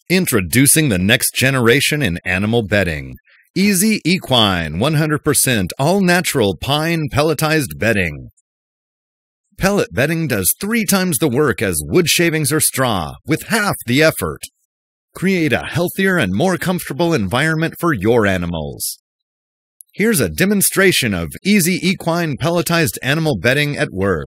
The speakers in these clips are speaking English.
Introducing the next generation in animal bedding. EZ Equine 100% all-natural pine pelletized bedding. Pellet bedding does 3 times the work as wood shavings or straw, with half the effort. Create a healthier and more comfortable environment for your animals. Here's a demonstration of EZ Equine pelletized animal bedding at work.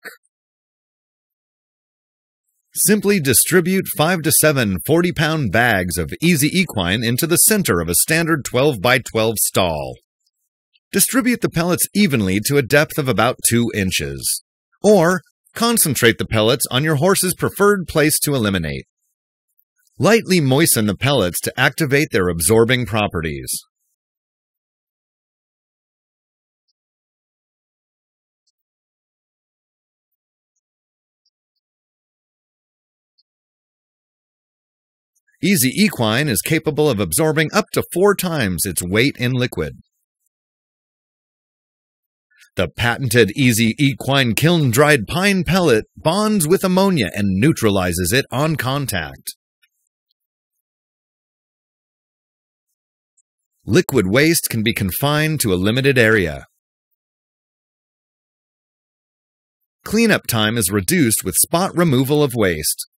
Simply distribute 5 to 7 40-pound bags of EZ Equine into the center of a standard 12 by 12 stall. Distribute the pellets evenly to a depth of about 2 inches. Or, concentrate the pellets on your horse's preferred place to eliminate. Lightly moisten the pellets to activate their absorbing properties. EZ Equine is capable of absorbing up to 4 times its weight in liquid. The patented EZ Equine kiln-dried pine pellet bonds with ammonia and neutralizes it on contact. Liquid waste can be confined to a limited area. Cleanup time is reduced with spot removal of waste.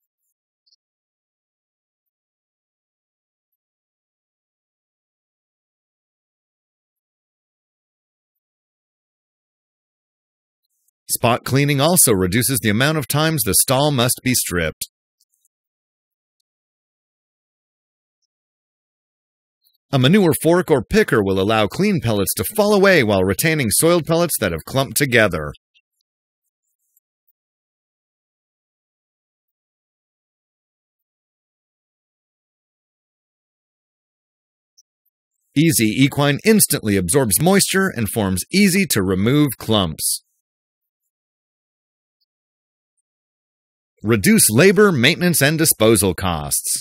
Spot cleaning also reduces the amount of times the stall must be stripped. A manure fork or picker will allow clean pellets to fall away while retaining soiled pellets that have clumped together. EZ Equine instantly absorbs moisture and forms easy-to-remove clumps. Reduce labor, maintenance, and disposal costs.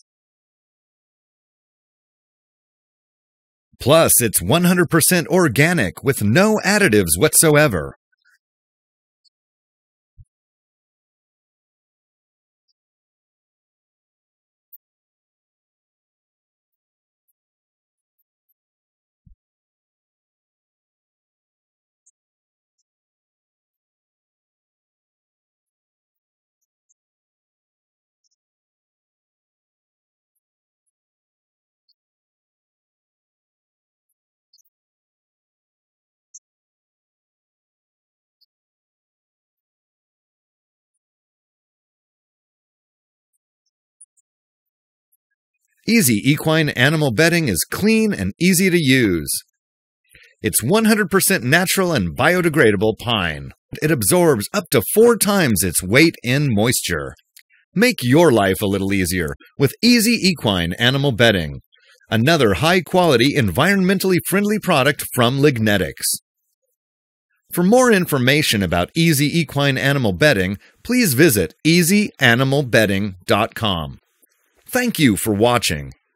Plus, it's 100% organic with no additives whatsoever. EZ Equine animal bedding is clean and easy to use. It's 100% natural and biodegradable pine. It absorbs up to 4 times its weight in moisture. Make your life a little easier with EZ Equine animal bedding, another high-quality, environmentally friendly product from Lignetics. For more information about EZ Equine animal bedding, please visit ezanimalbedding.com. Thank you for watching.